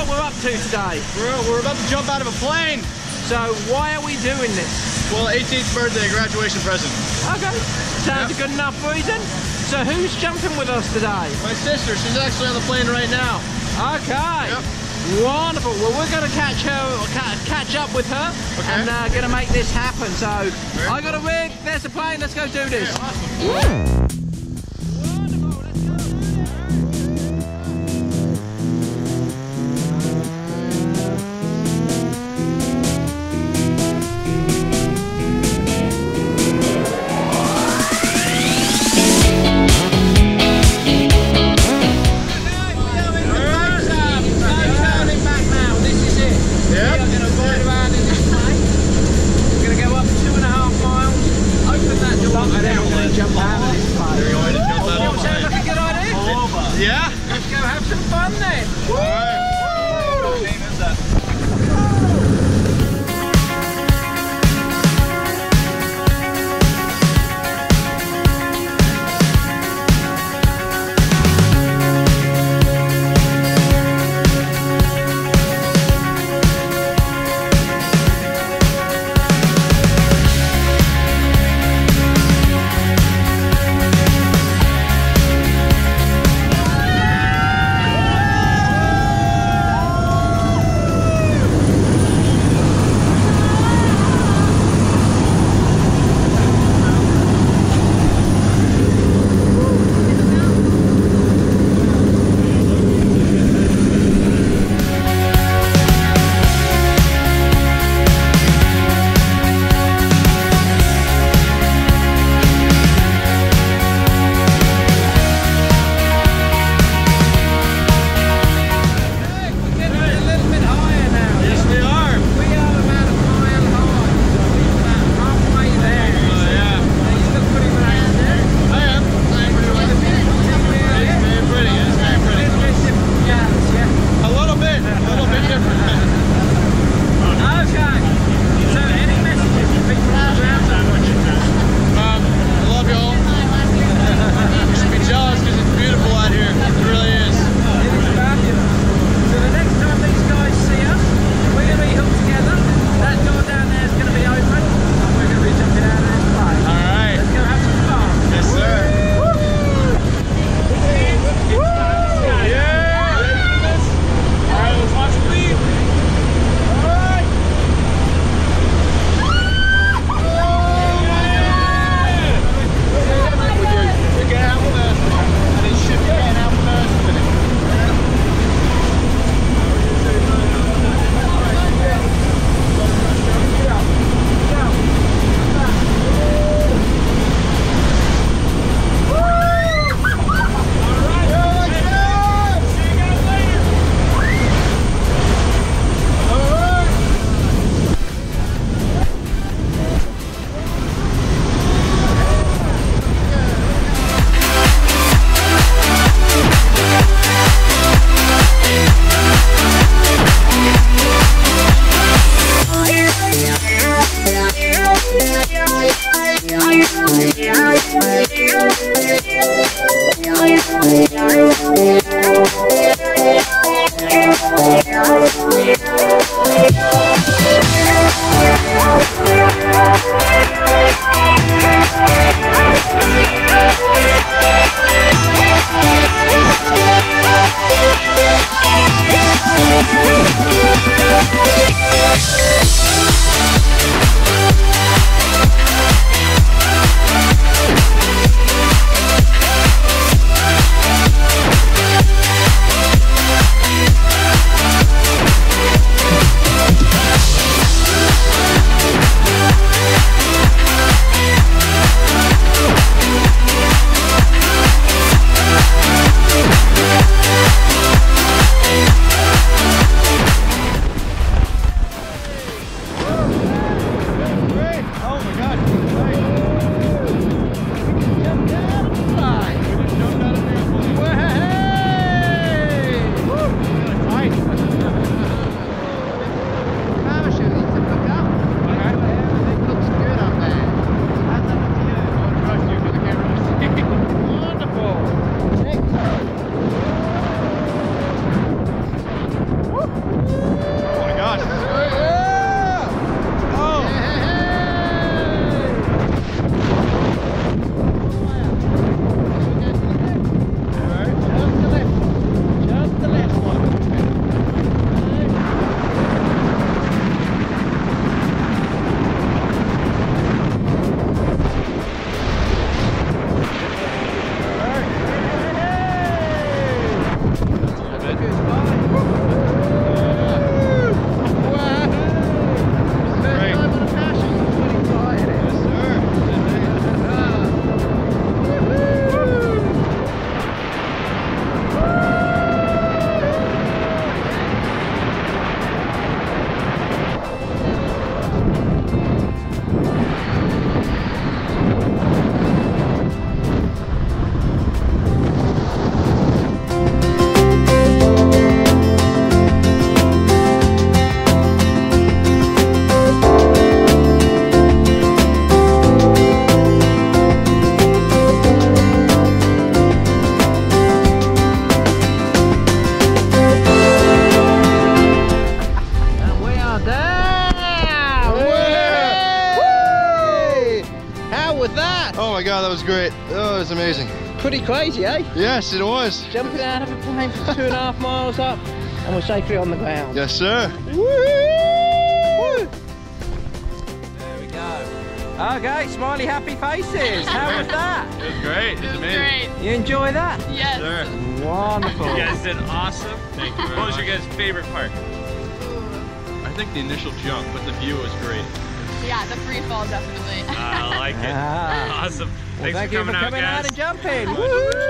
we're up to today? We're about to jump out of a plane. So why are we doing this? Well, 18th birthday, graduation present. Okay, sounds a good enough reason. So who's jumping with us today? My sister, she's actually on the plane right now. Okay. Yep. Wonderful. Well, we're going to catch up with her, okay, and going to make this happen. So Very I got a rig. There's the plane. Let's go do this. Okay, awesome. Wonderful. Let's go. Jump out of this was amazing. Pretty crazy, eh? Yes, it was. Jumping out of a plane from 2.5 miles up, and we're safely on the ground. Yes, sir. Woo! There we go. Okay, smiley, happy faces. How was that? It was great. It was amazing. You enjoy that? Yes. Sure. Wonderful. You guys did awesome. Thank you very much. What was your guys' favorite part? I think the initial jump, but the view was great. Yeah, the free fall definitely. I like it. Awesome. Well, Thanks thank for you for coming coming out guys. and jumping. Woo!